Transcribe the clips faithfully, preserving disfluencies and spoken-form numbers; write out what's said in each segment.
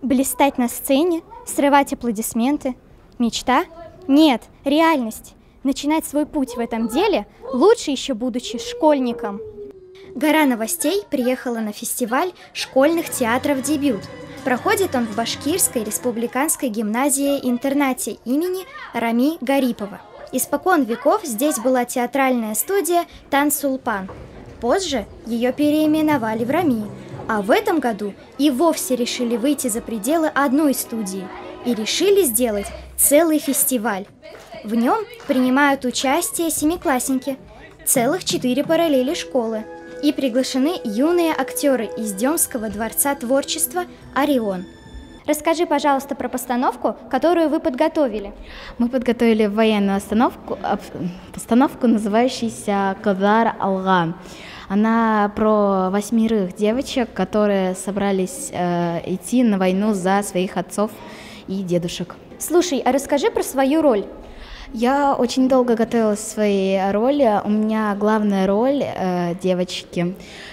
Блистать на сцене, срывать аплодисменты. Мечта? Нет, реальность. Начинать свой путь в этом деле лучше еще будучи школьником. Гора новостей приехала на фестиваль школьных театров «Дебют». Проходит он в Башкирской республиканской гимназии-интернате имени Рами Гарипова. Испокон веков здесь была театральная студия «Тансулпан». Позже ее переименовали в Рами, а в этом году и вовсе решили выйти за пределы одной студии и решили сделать целый фестиваль. В нем принимают участие семиклассники, целых четыре параллели школы, и приглашены юные актеры из Демского дворца творчества «Орион». Расскажи, пожалуйста, про постановку, которую вы подготовили. Мы подготовили военную остановку, постановку, называющуюся «Козар Алга». Она про восьмерых девочек, которые собрались э, идти на войну за своих отцов и дедушек. Слушай, а расскажи про свою роль. Я очень долго готовилась к своей роли. У меня главная роль э, девочки.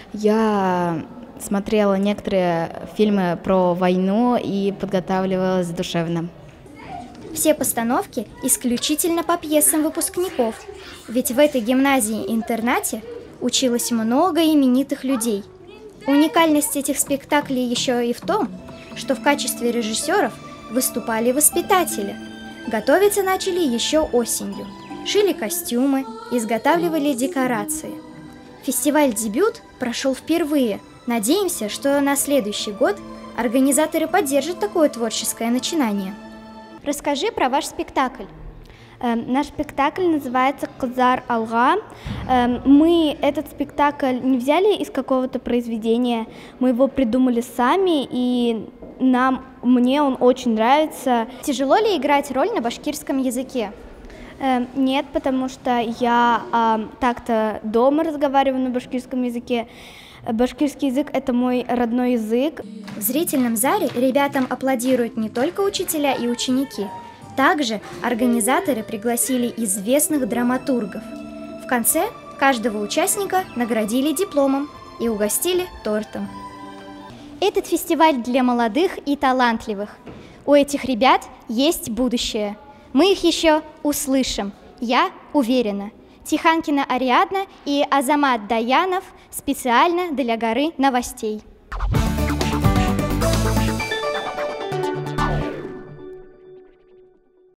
Я смотрела некоторые фильмы про войну и подготавливалась душевно. Все постановки исключительно по пьесам выпускников, ведь в этой гимназии-интернате училось много именитых людей. Уникальность этих спектаклей еще и в том, что в качестве режиссеров выступали воспитатели. Готовиться начали еще осенью. Шили костюмы, изготавливали декорации. Фестиваль «Дебют» прошел впервые. Надеемся, что на следующий год организаторы поддержат такое творческое начинание. Расскажи про ваш спектакль. Э, наш спектакль называется «Козар Алга». Э, мы этот спектакль не взяли из какого-то произведения, мы его придумали сами, и нам, мне он очень нравится. Тяжело ли играть роль на башкирском языке? Э, нет, потому что я э, так-то дома разговариваю на башкирском языке. Башкирский язык – это мой родной язык. В зрительном зале ребятам аплодируют не только учителя и ученики. Также организаторы пригласили известных драматургов. В конце каждого участника наградили дипломом и угостили тортом. Этот фестиваль для молодых и талантливых. У этих ребят есть будущее. Мы их еще услышим, я уверена. Тиханкина Ариадна и Азамат Даянов специально для горы новостей.